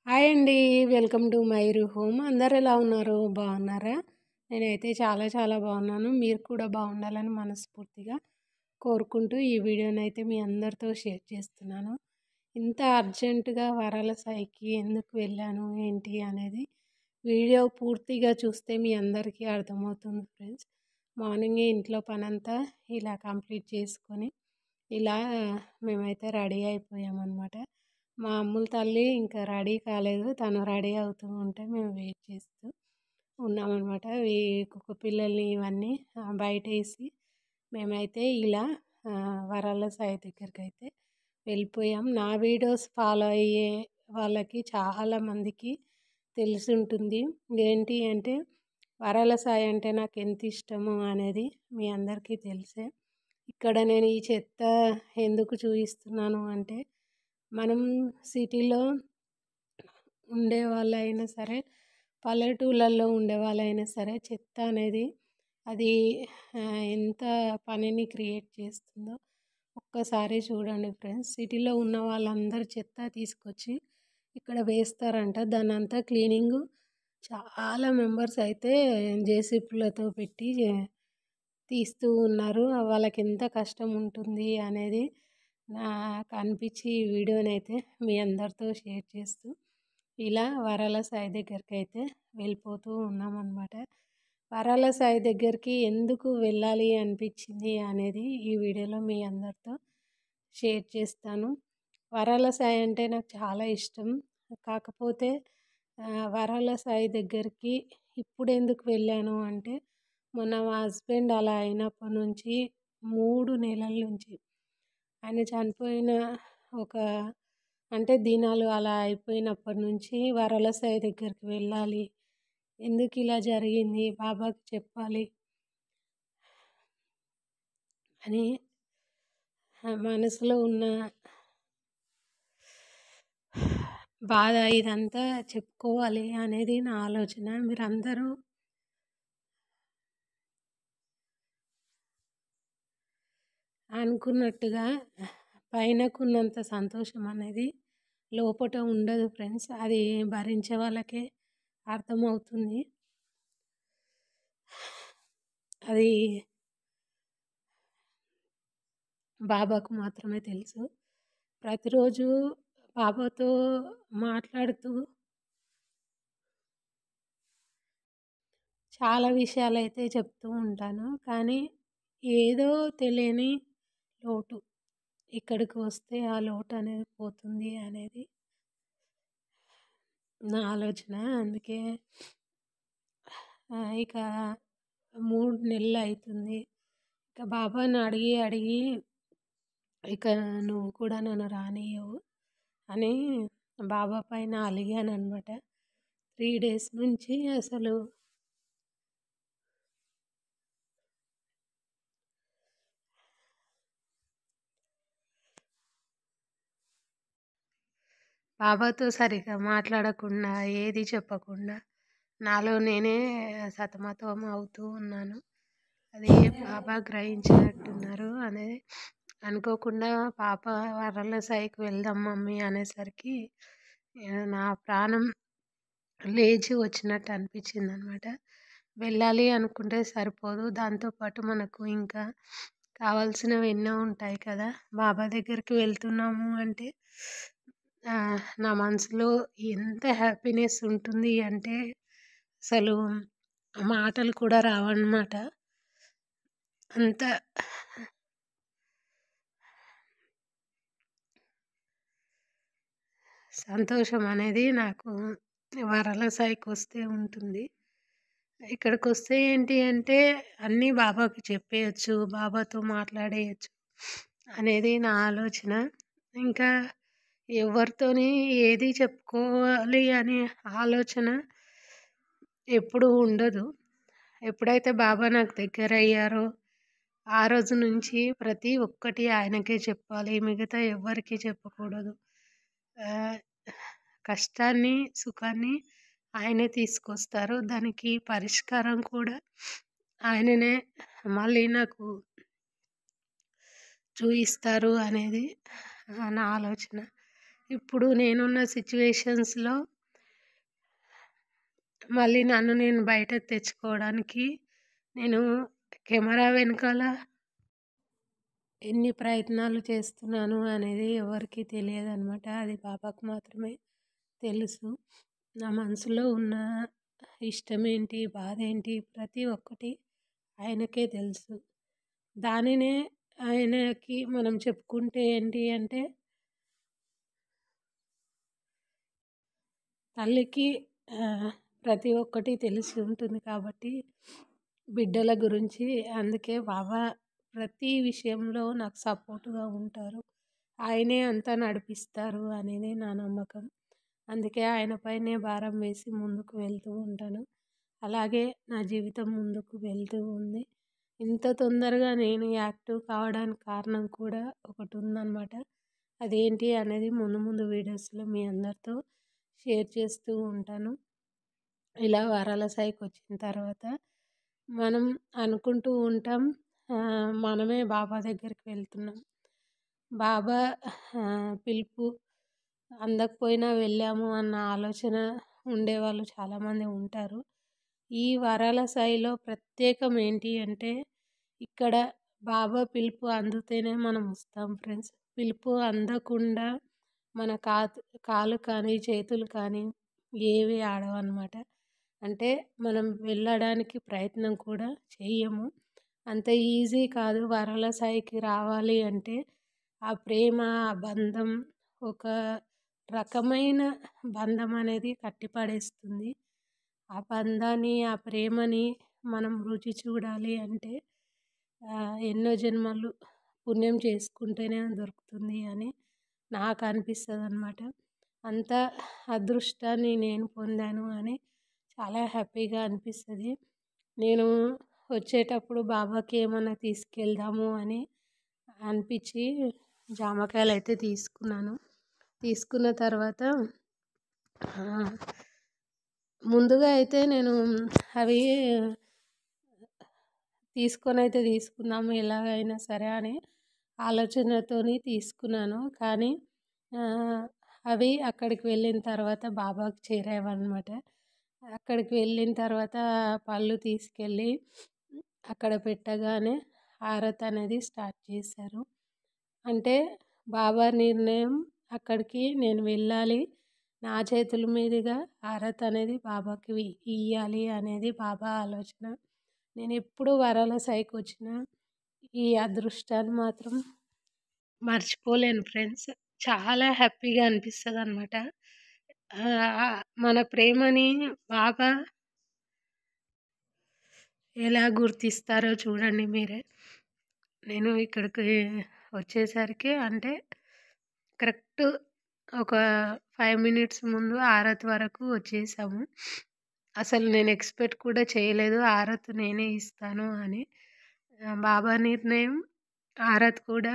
Hi అండి. Welcome to మైరు home. అందరు ఎలా ఉన్నారు? బాగున్నారా? నేనైతే చాలా చాలా బాగున్నాను. మీరు కూడా బాగుండాలని మనస్ఫూర్తిగా కోరుకుంటూ ఈ వీడియోనైతే మీ అందరితో షేర్ చేస్తున్నాను. ఇంత అర్జెంటుగా వరాల సాయికి ఎందుకు వెళ్ళాను ఏంటి అనేది వీడియో పూర్తిగా చూస్తే మీ అందరికీ అర్థమవుతుంది ఫ్రెండ్స్. మార్నింగే ఇంట్లో పనంతా ఇలా కంప్లీట్ చేసుకొని ఇలా మేమైతే రెడీ అయిపోయామన్నమాట. మా అమ్ముల తల్లి ఇంకా రెడీ కాలేదు. తను రెడీ అవుతూ ఉంటే మేము వెయిట్ చేస్తూ ఉన్నామన్నమాట. కుక్క పిల్లల్ని ఇవన్నీ బయటేసి మేమైతే ఇలా వరాల సాయి దగ్గరికైతే వెళ్ళిపోయాం. నా వీడియోస్ ఫాలో అయ్యే వాళ్ళకి చాలామందికి తెలిసి ఉంటుంది. ఏంటి అంటే వరాల సాయి అంటే నాకు ఎంత ఇష్టము అనేది మీ అందరికీ తెలిసే. ఇక్కడ నేను ఈ చెత్త ఎందుకు చూపిస్తున్నాను అంటే మనం సిటీలో ఉండే వాళ్ళైనా సరే, పల్లెటూళ్ళల్లో ఉండే వాళ్ళైనా సరే చెత్త అనేది అది ఎంత పనిని క్రియేట్ చేస్తుందో ఒక్కసారి చూడండి ఫ్రెండ్స్. సిటీలో ఉన్న వాళ్ళందరూ చెత్త తీసుకొచ్చి ఇక్కడ వేస్తారంట. దాన్ని అంతా క్లీనింగ్ చాలా మెంబర్స్ అయితే జేసీబీలతో పెట్టి తీస్తూ ఉన్నారు. వాళ్ళకి ఎంత కష్టం ఉంటుంది అనేది నాకు అనిపించి ఈ వీడియోనైతే మీ అందరితో షేర్ చేస్తూ ఇలా వరాల సాయి దగ్గరికి అయితే వెళ్ళిపోతూ ఉన్నామన్నమాట. వరాల సాయి దగ్గరికి ఎందుకు వెళ్ళాలి అనిపించింది అనేది ఈ వీడియోలో మీ అందరితో షేర్ చేస్తాను. వరాల సాయి అంటే నాకు చాలా ఇష్టం. కాకపోతే వరాల సాయి దగ్గరికి ఇప్పుడు ఎందుకు వెళ్ళాను అంటే మొన్న మా హస్బెండ్ అలా అయినప్పటి నుంచి 3 నెలల నుంచి ఆయన చనిపోయిన ఒక అంటే దినాలు అలా అయిపోయినప్పటి నుంచి వరాల సాయి దగ్గరికి వెళ్ళాలి, ఎందుకు ఇలా జరిగింది బాబాకి చెప్పాలి అని మనసులో ఉన్న బాధ ఇదంతా చెప్పుకోవాలి అనేది నా ఆలోచన. మీరందరూ అనుకున్నట్టుగా పైనకున్నంత సంతోషం అనేది లోపట ఉండదు ఫ్రెండ్స్. అది భరించే వాళ్ళకే అర్థమవుతుంది. అది బాబాకు మాత్రమే తెలుసు. ప్రతిరోజు బాబాతో మాట్లాడుతూ చాలా విషయాలైతే చెప్తూ ఉంటాను. కానీ ఏదో తెలియని లోటు ఇక్కడికి వస్తే ఆ లోటు అనేది పోతుంది అనేది నా ఆలోచన. అందుకే ఇక 3 నెలలు అవుతుంది. ఇక బాబాని అడిగి అడిగి ఇక నువ్వు కూడా నన్ను రానియ్యవు అని బాబా పైన అలిగాను అనమాట. 3 డేస్ నుంచి అసలు బాబాతో సరిగ్గా మాట్లాడకుండా ఏది చెప్పకుండా నాలో నేనే సతమతం అవుతూ ఉన్నాను. అది బాబా గ్రహించినట్టున్నారు అనేది అనుకోకుండా పాప వరాల సాయికి వెళ్దాం మమ్మీ అనేసరికి నా ప్రాణం లేచి వచ్చినట్టు అనిపించింది అనమాట. వెళ్ళాలి అనుకుంటే సరిపోదు, దాంతోపాటు మనకు ఇంకా కావాల్సినవి ఎన్నో ఉంటాయి కదా. బాబా దగ్గరికి వెళ్తున్నాము అంటే నా మనసులో ఎంత హ్యాపీనెస్ ఉంటుంది అంటే అసలు మాటలు కూడా రావన్నమాట. అంత సంతోషం అనేది నాకు వరాల సాయికి వస్తే ఉంటుంది. ఇక్కడికి వస్తే ఏంటి అంటే అన్నీ బాబాకి చెప్పేయచ్చు, బాబాతో మాట్లాడేయచ్చు అనేది నా ఆలోచన. ఇంకా ఎవరితోని ఏది చెప్పుకోవాలి అనే ఆలోచన ఎప్పుడూ ఉండదు. ఎప్పుడైతే బాబా నాకు దగ్గర అయ్యారో ఆ రోజు నుంచి ప్రతి ఒక్కటి ఆయనకే చెప్పాలి, మిగతా ఎవ్వరికీ చెప్పకూడదు. కష్టాన్ని సుఖాన్ని ఆయనే తీసుకొస్తారు, దానికి పరిష్కారం కూడా ఆయననే మళ్ళీ నాకు చూయిస్తారు అనేది నా ఆలోచన. ఇప్పుడు నేనున్న సిచ్యువేషన్స్లో మళ్ళీ నన్ను నేను బయటకు తెచ్చుకోవడానికి నేను కెమెరా వెనకాల ఎన్ని ప్రయత్నాలు చేస్తున్నాను అనేది ఎవరికీ తెలియదనమాట. అది బాబాకు మాత్రమే తెలుసు. నా మనసులో ఉన్న ఇష్టమేంటి, బాధేంటి ప్రతి ఒక్కటి ఆయనకే తెలుసు. దానినే ఆయనకి మనం చెప్పుకుంటే ఏంటి అంటే, తల్లికి ప్రతి ఒక్కటి తెలిసి ఉంటుంది కాబట్టి బిడ్డల గురించి. అందుకే బాబా ప్రతి విషయంలో నాకు సపోర్ట్‌గా ఉంటారు. ఆయనే అంతా నడిపిస్తారు అనేది నా నమ్మకం. అందుకే ఆయన పైనే భారం వేసి ముందుకు వెళ్తూ ఉంటాను. అలాగే నా జీవితం ముందుకు వెళ్తూ ఉంది. ఇంత తొందరగా నేను యాక్టివ్ కావడానికి కారణం కూడా ఒకటి ఉందన్నమాట. అదేంటి అనేది ముందు ముందు వీడియోస్‌లో మీ అందరితో షేర్ చేస్తూ ఉంటాను. ఇలా వరాల సాయికి వచ్చిన తర్వాత మనం అనుకుంటూ ఉంటాం, మనమే బాబా దగ్గరికి వెళ్తున్నాం. బాబా పిలుపు అందకపోయినా వెళ్ళాము అన్న ఆలోచన ఉండేవాళ్ళు చాలామంది ఉంటారు. ఈ వరాల సాయిలో ప్రత్యేకం ఏంటి అంటే, ఇక్కడ బాబా పిలుపు అందితేనే మనం వస్తాం ఫ్రెండ్స్. పిలుపు అందకుండా మన కాలు కానీ చేతులు కానీ ఏవి ఆడవన్నమాట. అంటే మనం వెళ్ళడానికి ప్రయత్నం కూడా చెయ్యము. అంత ఈజీ కాదు వరాల సాయికి రావాలి అంటే. ఆ ప్రేమ, ఆ బంధం ఒక రకమైన బంధం అనేది కట్టిపడేస్తుంది. ఆ బంధాన్ని, ఆ ప్రేమని మనం రుచి చూడాలి అంటే ఎన్నో జన్మలు పుణ్యం చేసుకుంటేనే దొరుకుతుంది అని నాకు అనిపిస్తుందన్నమాట. అంత అదృష్టాన్ని నేను పొందాను అని చాలా హ్యాపీగా అనిపిస్తుంది. నేను వచ్చేటప్పుడు బాబాకి ఏమన్నా తీసుకెళ్దాము అని అనిపించి జామకాయలు అయితే తీసుకున్నాను. తీసుకున్న తర్వాత ముందుగా అయితే నేను అవి తీసుకుందాము ఎలాగైనా సరే అని ఆలోచనతోని తీసుకున్నాను. కానీ అవి అక్కడికి వెళ్ళిన తర్వాత బాబాకి చేరావన్నమాట. అక్కడికి వెళ్ళిన తర్వాత పళ్ళు తీసుకెళ్ళి అక్కడ పెట్టగానే హారతి అనేది స్టార్ట్ చేశారు. అంటే బాబా నిర్ణయం, అక్కడికి నేను వెళ్ళాలి, నా చేతుల మీదుగా హారతి అనేది బాబాకి ఇయ్యాలి అనేది బాబా ఆలోచన. నేను ఎప్పుడు వరాల సాయికి వచ్చిన ఈ అదృష్టాన్ని మాత్రం మర్చిపోలేను ఫ్రెండ్స్. చాలా హ్యాపీగా అనిపిస్తుంది అనమాట. మన ప్రేమని బాబా ఎలా గుర్తిస్తారో చూడండి మీరే. నేను ఇక్కడికి వచ్చేసరికి అంటే కరెక్ట్ ఒక 5 మినిట్స్ ముందు హారతి వరకు వచ్చేసాము. అసలు నేను ఎక్స్పెక్ట్ కూడా చేయలేదు హారతి నేనే ఇస్తాను అని. బాబా నిర్ణయం హారతి కూడా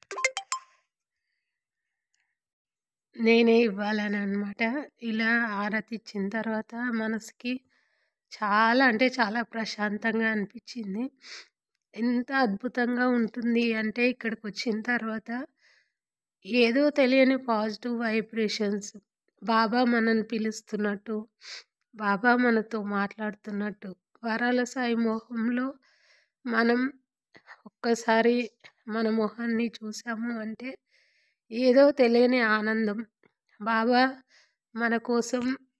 నేనే ఇవ్వాలని అనమాట. ఇలా హారతి ఇచ్చిన తర్వాత మనసుకి చాలా అంటే చాలా ప్రశాంతంగా అనిపించింది. ఎంత అద్భుతంగా ఉంటుంది అంటే ఇక్కడికి వచ్చిన తర్వాత ఏదో తెలియని పాజిటివ్ వైబ్రేషన్స్, బాబా మనల్ని పిలుస్తున్నట్టు, బాబా మనతో మాట్లాడుతున్నట్టు. వరాల సాయి మొహంలో మనం ఒక్కసారి మన మొహాన్ని చూసాము అంటే ఏదో తెలియని ఆనందం. బాబా మన కోసం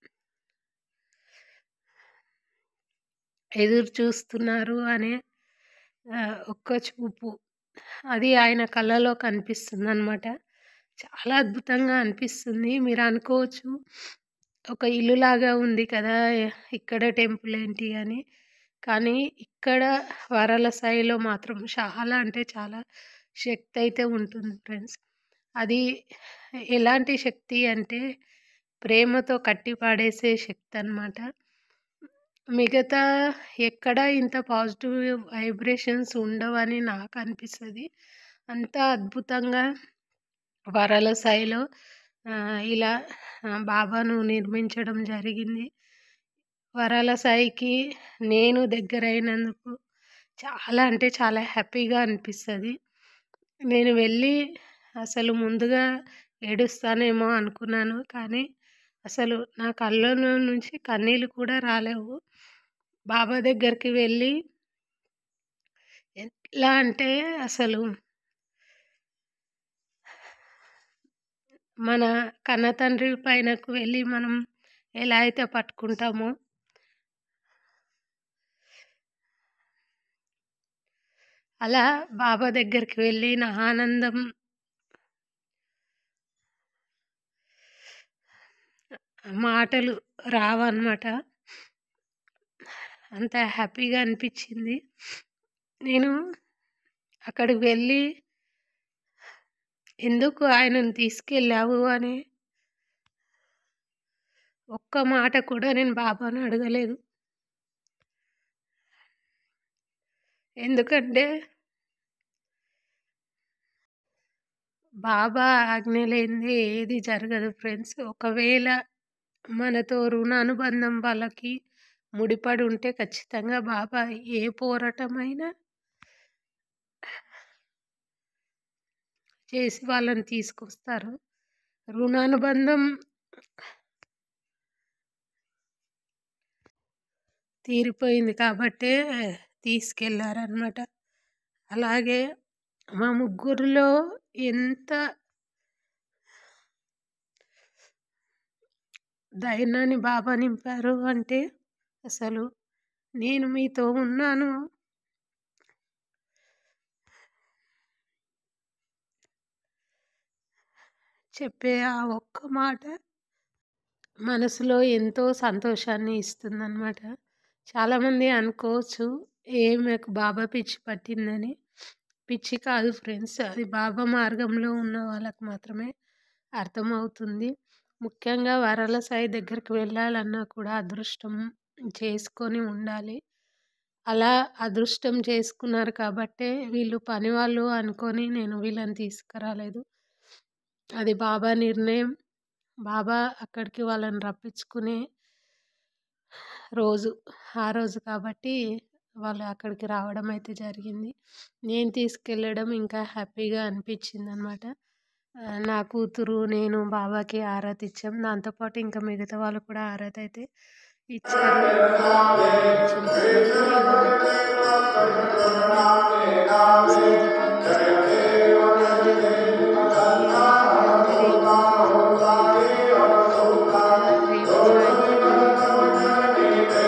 ఎదురు చూస్తున్నారు అనే ఒక్క చూపు అది ఆయన కళ్ళలో కనిపిస్తుందన్నమాట. చాలా అద్భుతంగా అనిపిస్తుంది. మీరు అనుకోవచ్చు, ఒక ఇల్లులాగా ఉంది కదా, ఇక్కడ టెంపుల్ ఏంటి అని. కానీ ఇక్కడ వరాల సాయిలో మాత్రం చాలా అంటే చాలా శక్తి అయితే ఉంటుంది ఫ్రెండ్స్. అది ఎలాంటి శక్తి అంటే ప్రేమతో కట్టి పాడేసే శక్తి అన్నమాట. మిగతా ఎక్కడ ఇంత పాజిటివ్ వైబ్రేషన్స్ ఉండవని నాకు అనిపిస్తుంది. అంత అద్భుతంగా వరాల సాయిలో ఇలా బాబాను నిర్మించడం జరిగింది. వరాల సాయికి నేను దగ్గరైనందుకు చాలా అంటే చాలా హ్యాపీగా అనిపిస్తుంది. నేను వెళ్ళి అసలు ముందుగా ఏడుస్తానేమో అనుకున్నాను. కానీ అసలు నా కళ్ళలో నుంచి కన్నీళ్ళు కూడా రాలేవు. బాబా దగ్గరికి వెళ్ళి ఎట్లా అంటే అసలు మన కన్నతండ్రి పైనకు వెళ్ళి మనం ఎలా అయితే పట్టుకుంటామో అలా బాబా దగ్గరికి వెళ్ళి నా ఆనందం మాటలు రావన్నమాట. అంత హ్యాపీగా అనిపించింది. నేను అక్కడికి వెళ్ళి ఎందుకు ఆయనను తీసుకెళ్ళావు అని ఒక్క మాట కూడా నేను బాబాను అడగలేదు. ఎందుకంటే బాబా ఆజ్ఞ లేనిదే ఏది జరగదు ఫ్రెండ్స్. ఒకవేళ మనతో రుణానుబంధం వాళ్ళకి ముడిపడి ఉంటే ఖచ్చితంగా బాబా ఏ పోరాటమైనా చేసి వాళ్ళని తీసుకొస్తారు. రుణానుబంధం తీరిపోయింది కాబట్టే తీసుకెళ్ళారనమాట. అలాగే మా ముగ్గురిలో ఎంత ధైర్యాన్ని బాబా నింపారు అంటే అసలు నేను మీతో ఉన్నాను చెప్పే ఆ ఒక్క మాట మనసులో ఎంతో సంతోషాన్ని ఇస్తుందన్నమాట. చాలామంది అనుకోవచ్చు ఈమెకు బాబా పిచ్చి పట్టిందని. పిచ్చి కాదు ఫ్రెండ్స్, అది బాబా మార్గంలో ఉన్న వాళ్ళకు మాత్రమే అర్థమవుతుంది. ముఖ్యంగా వరాల సాయి దగ్గరికి వెళ్ళాలన్నా కూడా అదృష్టం చేసుకొని ఉండాలి. అలా అదృష్టం చేసుకున్నారు కాబట్టే వీళ్ళు పనివాళ్ళు అనుకొని నేను వీళ్ళని తీసుకురాలేదు. అది బాబా నిర్ణయం. బాబా అక్కడికి వాళ్ళని రప్పించుకునే రోజు ఆ రోజు కాబట్టి వాళ్ళు అక్కడికి రావడం అయితే జరిగింది. నేను తీసుకెళ్ళడం ఇంకా హ్యాపీగా అనిపించింది అనమాట. నా కూతురు నేను బాబాకి ఆరాతి ఇచ్చాం. దాంతోపాటు ఇంకా మిగతా వాళ్ళు కూడా ఆరాతి అయితే ఇచ్చారు. ఇచ్చిన తర్వాత ఇలా సాయి దీపం నుంచి బయలుదేరామన్నమాట. అయితే బయలుదేరి ఎల్లుండి రేపు సాయంత్రం వెళ్ళడమే అన్నమాట.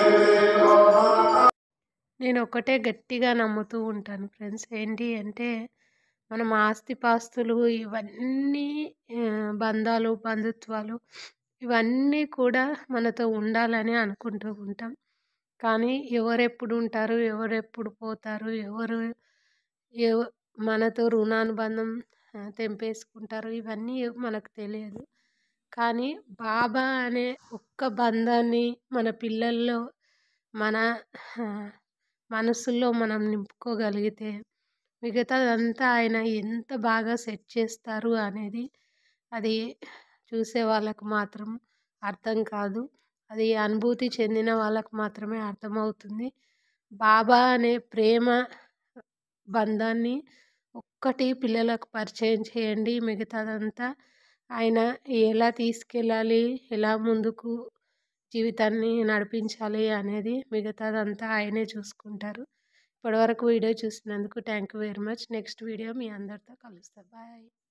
నేను ఒకటే గట్టిగా నమ్ముతూ ఉంటాను ఫ్రెండ్స్. ఏంటి అంటే మనం ఆస్తిపాస్తులు ఇవన్నీ బంధాలు బంధుత్వాలు ఇవన్నీ కూడా మనతో ఉండాలని అనుకుంటూ ఉంటాం. కానీ ఎవరెప్పుడు ఉంటారు, ఎవరెప్పుడు పోతారు, ఎవరు మనతో రుణానుబంధం తెంపేసుకుంటారు, ఇవన్నీ మనకు తెలియదు. కానీ బాబా అనే ఒక్క బంధాన్ని మన పిల్లల్లో మన మనసుల్లో మనం నింపుకోగలిగితే మిగతాదంతా ఆయన ఎంత బాగా సెట్ చేస్తారు అనేది అది చూసే వాళ్ళకు మాత్రం అర్థం కాదు. అది అనుభూతి చెందిన వాళ్ళకు మాత్రమే అర్థమవుతుంది. బాబా అనే ప్రేమ బంధాన్ని ఒక్కటి పిల్లలకు పరిచయం చేయండి. మిగతాదంతా ఆయన ఎలా తీసుకెళ్ళాలి, ఎలా ముందుకు జీవితాన్ని నడిపించాలి అనేది మిగతాదంతా ఆయనే చూసుకుంటారు. ఇప్పటివరకు వీడియో చూసినందుకు thank you very much. Next video మీ అందరితో కలుస్తా. బాయ్.